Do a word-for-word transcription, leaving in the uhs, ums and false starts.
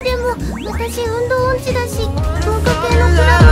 でも私運動音痴だし文化系のクラブ